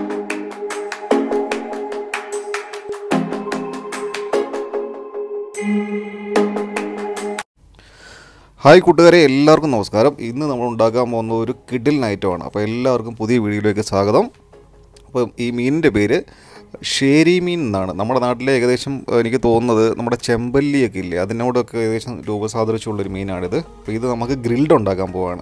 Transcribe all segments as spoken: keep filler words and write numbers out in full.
Hi കൂട്ടുകാരെ, എല്ലാവർക്കും നമസ്കാരം. ഇന്ന് നമ്മൾ ഉണ്ടാക്കാൻ പോകുന്ന ഒരു കിഡിൽ ഐറ്റമാണ്. അപ്പോൾ എല്ലാവർക്കും പുതിയ വീഡിയോയിലേക്ക് സ്വാഗതം. അപ്പോൾ ഈ മീനിൻ്റെ പേര് ഷേരി മീൻ എന്നാണ്. നമ്മുടെ നാട്ടിലെ ഏകദേശം എനിക്ക് തോന്നുന്നത് നമ്മുടെ ചെമ്പല്ലിയൊക്കെ ഇല്ലേ, അതിനോടൊക്കെ ഏകദേശം രൂപസാദൃശ്യമുള്ളൊരു മീനാണിത്. അപ്പോൾ ഇത് നമുക്ക് ഗ്രിൽഡ് ഉണ്ടാക്കാൻ പോവാണ്.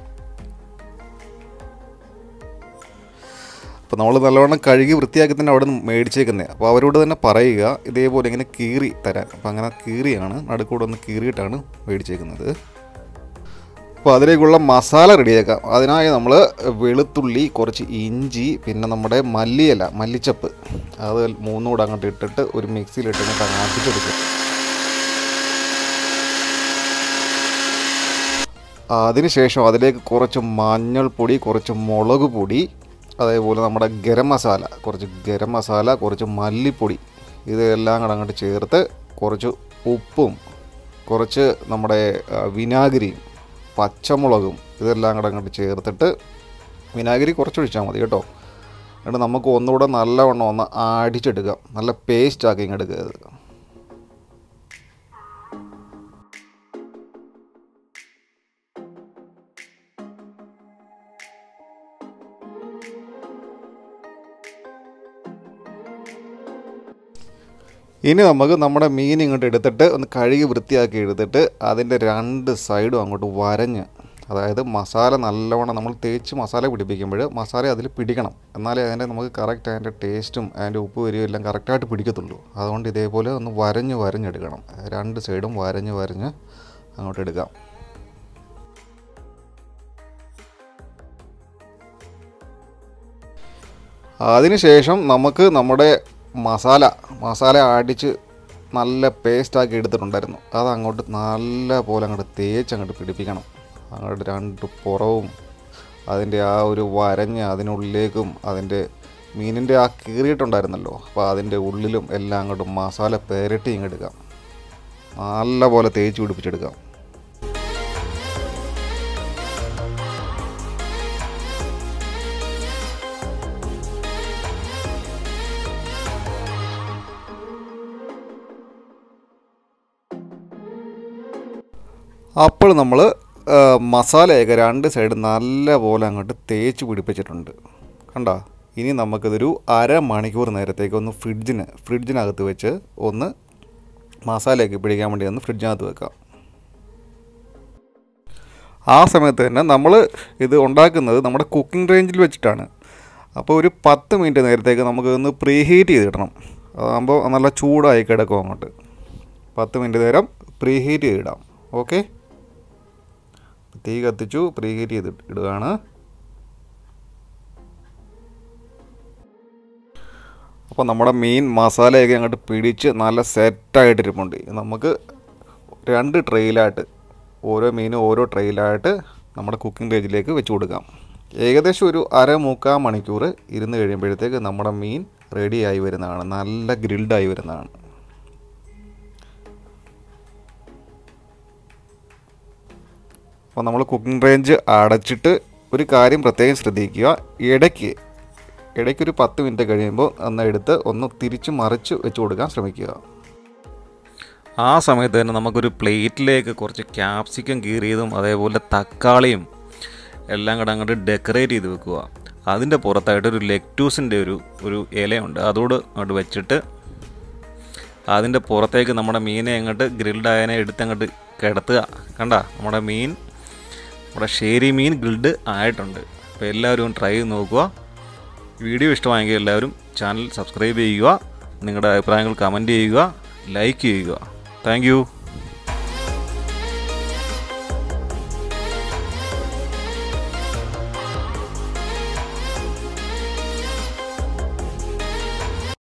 അപ്പോൾ നമ്മൾ നല്ലവണ്ണം കഴുകി വൃത്തിയാക്കി തന്നെ അവിടെ നിന്ന് മേടിച്ചേക്കുന്നത്. അപ്പോൾ അവരോട് തന്നെ പറയുക ഇതേപോലെ ഇങ്ങനെ കീറി തരാൻ. അപ്പോൾ അങ്ങനെ കീറിയാണ്, നടുക്കൂടെ ഒന്ന് കീറിയിട്ടാണ് മേടിച്ചേക്കുന്നത്. അപ്പോൾ അതിലേക്കുള്ള മസാല റെഡിയാക്കാം. അതിനായി നമ്മൾ വെളുത്തുള്ളി, കുറച്ച് ഇഞ്ചി, പിന്നെ നമ്മുടെ മല്ലിയില, മല്ലിച്ചപ്പ്, അത് മൂന്നുകൂടെ അങ്ങോട്ട് ഇട്ടിട്ട് ഒരു മിക്സിയിലിട്ട് അങ്ങോട്ട് ആട്ടിച്ചെടുക്കും. അതിനുശേഷം അതിലേക്ക് കുറച്ച് മഞ്ഞൾപ്പൊടി, കുറച്ച് മുളക് പൊടി, അതേപോലെ നമ്മുടെ ഗരം മസാല, കുറച്ച് ഗരം മസാല, കുറച്ച് മല്ലിപ്പൊടി, ഇതെല്ലാം കൂടെ അങ്ങോട്ട് ചേർത്ത് കുറച്ച് ഉപ്പും കുറച്ച് നമ്മുടെ വിനാഗിരിയും പച്ചമുളകും ഇതെല്ലാം കൂടെ അങ്ങോട്ട് ചേർത്തിട്ട്, വിനാഗിരി കുറച്ചൊഴിച്ചാൽ മതി കേട്ടോ. എന്നിട്ട് നമുക്ക് ഒന്നുകൂടെ നല്ലവണ്ണം ഒന്ന് അടിച്ചെടുക്കാം. നല്ല പേസ്റ്റാക്കി ഇങ്ങെടുക്കുക. അത് ഇനി നമുക്ക് നമ്മുടെ മീൻ ഇങ്ങോട്ട് എടുത്തിട്ട് ഒന്ന് കഴുകി വൃത്തിയാക്കി എടുത്തിട്ട് അതിൻ്റെ രണ്ട് സൈഡും അങ്ങോട്ട് വരഞ്ഞ്, അതായത് മസാല നല്ലവണ്ണം നമ്മൾ തേച്ച് മസാല പിടിപ്പിക്കുമ്പോൾ മസാല അതിൽ പിടിക്കണം. എന്നാലേ അതിൻ്റെ നമുക്ക് കറക്റ്റ് അതിൻ്റെ ടേസ്റ്റും അതിൻ്റെ ഉപ്പ് വരികയും എല്ലാം കറക്റ്റായിട്ട് പിടിക്കത്തുള്ളൂ. അതുകൊണ്ട് ഇതേപോലെ ഒന്ന് വരഞ്ഞ് വരഞ്ഞെടുക്കണം. രണ്ട് സൈഡും വരഞ്ഞ് വരഞ്ഞ് അങ്ങോട്ട് എടുക്കാം. അതിനുശേഷം നമുക്ക് നമ്മുടെ മസാല മസാല അടിച്ച് നല്ല പേസ്റ്റാക്കി എടുത്തിട്ടുണ്ടായിരുന്നു. അത് അങ്ങോട്ട് നല്ല പോലെ അങ്ങോട്ട് തേച്ച് അങ്ങോട്ട് പിടിപ്പിക്കണം. അങ്ങോട്ട് രണ്ട് പുറവും അതിൻ്റെ ആ ഒരു വരഞ്ഞ് അതിനുള്ളിലേക്കും അതിൻ്റെ മീനിൻ്റെ ആ കീറിയിട്ടുണ്ടായിരുന്നല്ലോ, അപ്പോൾ അതിൻ്റെ ഉള്ളിലും എല്ലാം അങ്ങോട്ട് മസാല പെരട്ടി ഇങ്ങെടുക്കാം. നല്ല പോലെ തേച്ച് പിടിപ്പിച്ചെടുക്കാം. അപ്പോൾ നമ്മൾ മസാലയൊക്കെ രണ്ട് സൈഡ് നല്ല പോലെ അങ്ങോട്ട് തേച്ച് പിടിപ്പിച്ചിട്ടുണ്ട് കണ്ടോ. ഇനി നമുക്കിതൊരു അരമണിക്കൂർ നേരത്തേക്ക് ഒന്ന് ഫ്രിഡ്ജിന് ഫ്രിഡ്ജിനകത്ത് വെച്ച് ഒന്ന് മസാലയൊക്കെ പിടിക്കാൻ വേണ്ടി ഒന്ന് ഫ്രിഡ്ജിനകത്ത് വെക്കാം. ആ സമയത്ത് തന്നെ നമ്മൾ ഇത് ഉണ്ടാക്കുന്നത് നമ്മുടെ കുക്കിംഗ് റേഞ്ചിൽ വെച്ചിട്ടാണ്. അപ്പോൾ ഒരു പത്ത് മിനിറ്റ് നേരത്തേക്ക് നമുക്കൊന്ന് പ്രീ ഹീറ്റ് ചെയ്തിടണം. അതാകുമ്പോൾ നല്ല ചൂടായി കിടക്കും. അങ്ങോട്ട് പത്ത് മിനിറ്റ് നേരം പ്രീ ഹീറ്റ് ചെയ്തിടാം. ഓക്കെ, തീ കത്തിച്ചു, പ്രീ ഹീറ്റ് ചെയ്ത് ഇടുകയാണ്. അപ്പോൾ നമ്മുടെ മീൻ മസാലയൊക്കെ അങ്ങോട്ട് പിടിച്ച് നല്ല സെറ്റായിട്ടിരിപ്പുണ്ട്. നമുക്ക് രണ്ട് ട്രെയിലായിട്ട് ഓരോ മീനും ഓരോ ട്രെയിലായിട്ട് നമ്മുടെ കുക്കിംഗ് റേഞ്ചിലേക്ക് വെച്ച് കൊടുക്കാം. ഏകദേശം ഒരു അര മുക്കാൽ മണിക്കൂർ ഇരുന്ന് കഴിയുമ്പോഴത്തേക്ക് നമ്മുടെ മീൻ റെഡിയായി വരുന്നതാണ്, നല്ല ഗ്രിൽഡായി വരുന്നതാണ്. അപ്പോൾ നമ്മൾ കുക്കിംഗ് റേഞ്ച് അടച്ചിട്ട് ഒരു കാര്യം പ്രത്യേകം ശ്രദ്ധിക്കുക. ഇടയ്ക്ക് ഇടയ്ക്കൊരു പത്ത് മിനിറ്റ് കഴിയുമ്പോൾ ഒന്ന് എടുത്ത് ഒന്ന് തിരിച്ച് മറിച്ച് വെച്ച് കൊടുക്കാൻ ശ്രമിക്കുക. ആ സമയത്ത് തന്നെ നമുക്കൊരു പ്ലേറ്റിലേക്ക് കുറച്ച് ക്യാപ്സിക്കം കീറിയതും അതേപോലെ തക്കാളിയും എല്ലാം കൂടെ അങ്ങോട്ട് ഡെക്കറേറ്റ് ചെയ്ത് വെക്കുക. അതിൻ്റെ പുറത്തായിട്ട് ഒരു ലെക്ടൂസിൻ്റെ ഒരു ഒരു ഇലയുണ്ട്, അതോട് അങ്ങോട്ട് വെച്ചിട്ട് അതിൻ്റെ പുറത്തേക്ക് നമ്മുടെ മീനെ അങ്ങോട്ട് ഗ്രിൽഡായതിനെ എടുത്തങ്ങോട്ട് കിടത്തുക. കണ്ട, നമ്മുടെ മീൻ നമ്മുടെ ഷേരി മീൻ ഗ്രിൽഡ് ആയിട്ടുണ്ട്. അപ്പോൾ എല്ലാവരും ട്രൈ ചെയ്ത് നോക്കുക. വീഡിയോ ഇഷ്ടമായെങ്കിൽ എല്ലാവരും ചാനൽ സബ്സ്ക്രൈബ് ചെയ്യുക, നിങ്ങളുടെ അഭിപ്രായങ്ങൾ കമൻറ്റ് ചെയ്യുക, ലൈക്ക് ചെയ്യുക. Thank U.